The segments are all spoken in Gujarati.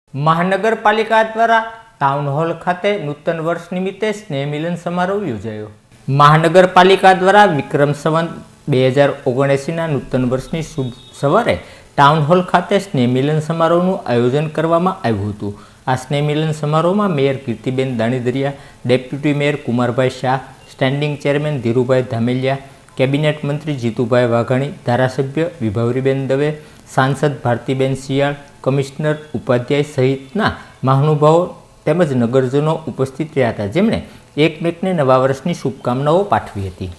મહાનગરપાલિકા દ્વારા ટાઉન હોલ ખાતે નૂતન વર્ષ નિમિત્તે સ્નેહ મિલન સમારોહ યોજાયો। મહાનગરપાલિકા દ્વારા વિક્રમ સંવત 2079ના નૂતન વર્ષની શુભ સવારે ટાઉન હોલ ખાતે સ્નેહ મિલન સમારોહનું આયોજન કરવામાં આવ્યું હતું। આ સ્નેહ મિલન સમારોહમાં mayor Kirtiben Danidhariya, deputy mayor Kumarbhai Shah, standing chairman Dhirubhai Dhameliya, cabinet મંત્રી જીતુભાઈ વાઘાણી, ધારાસભ્ય વિભાવરીબેન દવે, સાંસદ ભારતીબેન શિયાળ, કમિશનર ઉપાધ્યાય સહિતના મહાનુભાવો તેમજ નગરજનો ઉપસ્થિત રહ્યા હતા, જેમણે એકમેકને નવા વર્ષની શુભકામનાઓ પાઠવી હતી।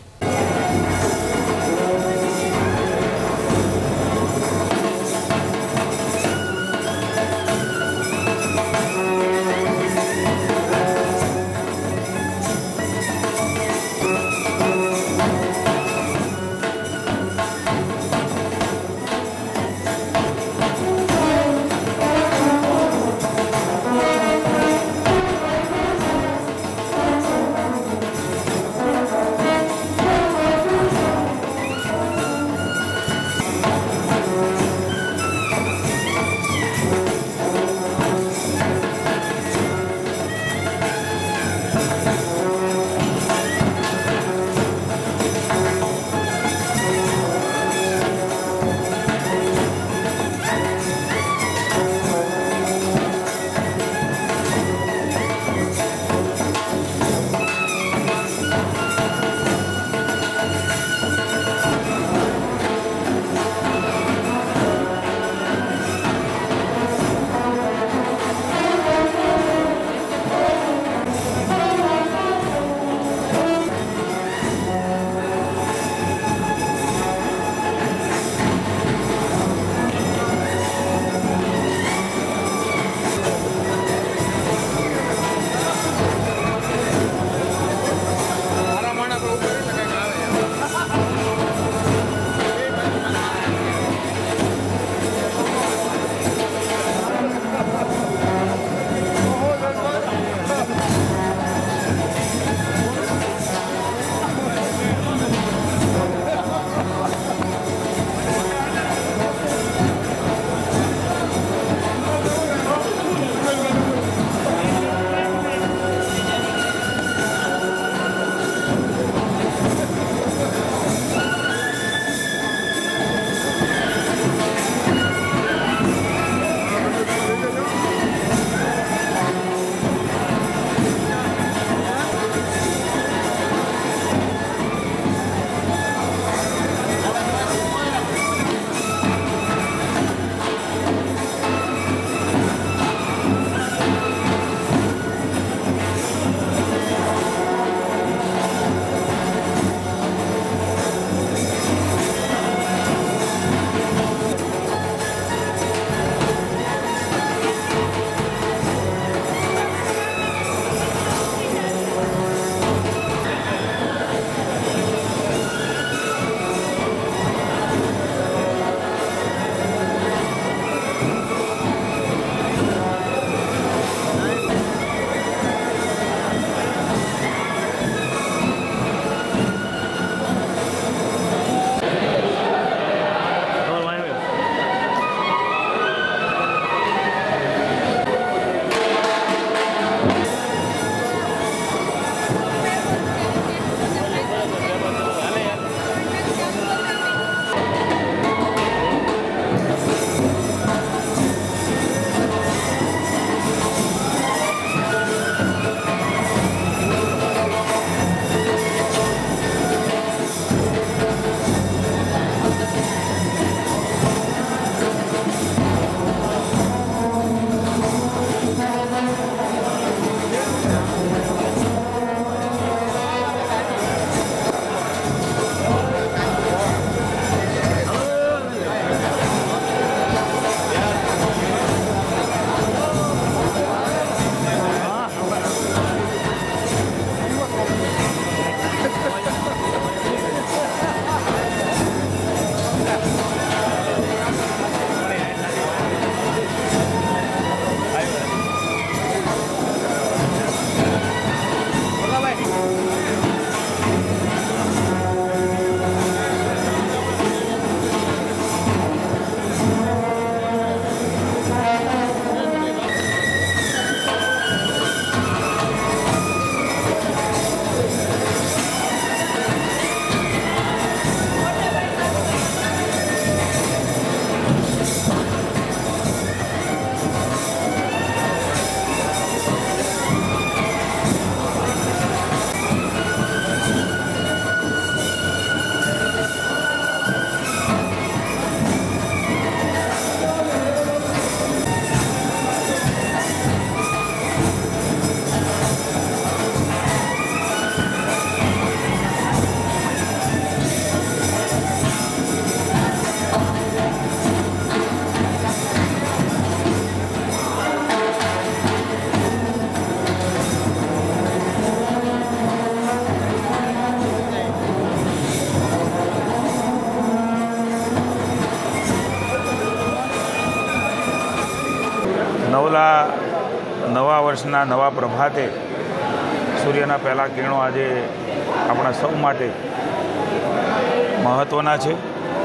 નવા વર્ષના નવા પ્રભાતે સૂર્યના પહેલા કિરણો આજે આપણા સૌ માટે મહત્ત્વના છે.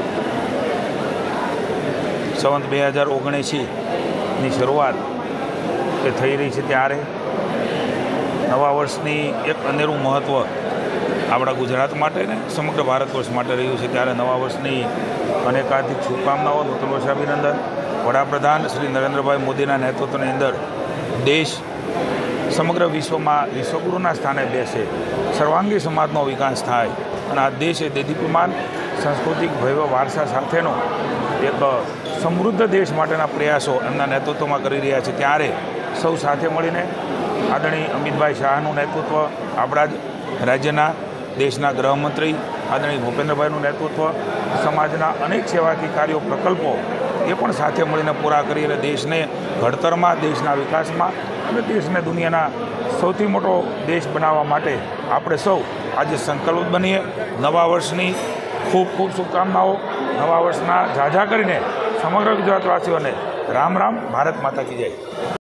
સંવત 2079ની શરૂઆત એ થઈ રહી છે ત્યારે નવા વર્ષની એક અનેરું મહત્ત્વ આપણા ગુજરાત માટે ને સમગ્ર ભારત વર્ષ માટે રહ્યું છે. ત્યારે નવા વર્ષની અનેકાધિક શુભકામનાઓ, નૂતન વર્ષાભિનંદન. વડાપ્રધાન શ્રી નરેન્દ્રભાઈ મોદીના નેતૃત્વની અંદર દેશ સમગ્ર વિશ્વમાં વિશ્વગુરુના સ્થાને બેસે, સર્વાંગી સમાજનો વિકાસ થાય અને આ દેશ એ દેદીપ્યમાન સાંસ્કૃતિક ભવ્ય વારસા સાથેનો એક સમૃદ્ધ દેશ માટેના પ્રયાસો એમના નેતૃત્વમાં કરી રહ્યા છે. ત્યારે સૌ સાથે મળીને આદરણીય અમિતભાઈ શાહનું નેતૃત્વ, આપણા જ રાજ્યના દેશના ગૃહમંત્રી આદરણીય ભૂપેન્દ્રભાઈનું નેતૃત્વ, સમાજના અનેક સેવાકીય કાર્યો, પ્રકલ્પો એ પણ સાથે મળીને પૂરા કરી અને દેશને ઘડતરમાં, દેશના વિકાસમાં અને દેશને દુનિયાના સૌથી મોટો દેશ બનાવવા માટે આપણે સૌ આજે સંકલ્પ બનીએ. નવા વર્ષની ખૂબ ખૂબ શુભકામનાઓ. નવા વર્ષના ઝાઝા કરીને સમગ્ર ગુજરાતવાસીઓને રામ રામ. ભારત માતા કી જય.